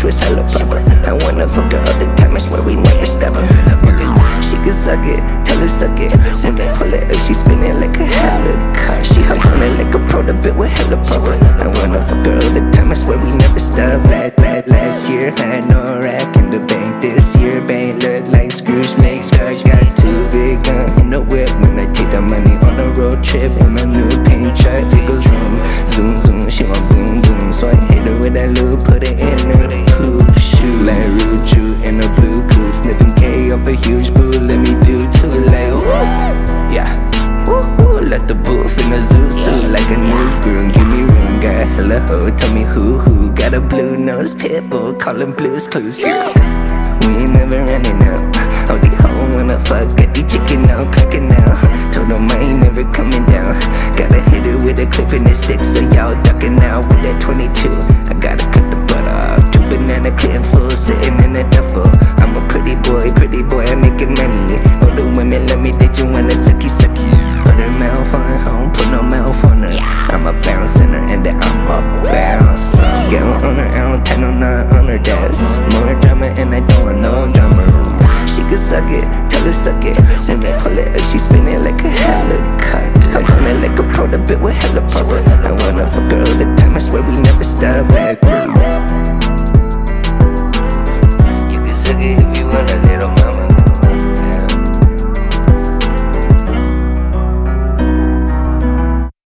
was hella proper. I wanna fuck her all the time, I swear we never stop her. She can suck it, tell her suck it. When I pull it up, she spinning like a helicopter. She hop on it like a pro, the bit with hella proper. I wanna fuck her all the time, I swear we never stop. Last year had no rack in the bank. This year bank look like Scrooge McDuck. Got too big gun in the whip when I take the money on a road trip in my new pink truck. It goes vroom, zoom, zoom, she want boom, boom. So I hit her with that loop, put it in her poop shoe. Like Ruju in a blue coupe, sniffing K off a huge boo. Let me do too, like woo, yeah, woo, woo. Let the booth in a zoo suit like a new groom. Give me room, got hella hoe, tell me who. Got a blue nose pit bull, call him Blue's Clues, yeah. We ain't never running out. All the hoe wanna fuck, got the chicken out, cracking out.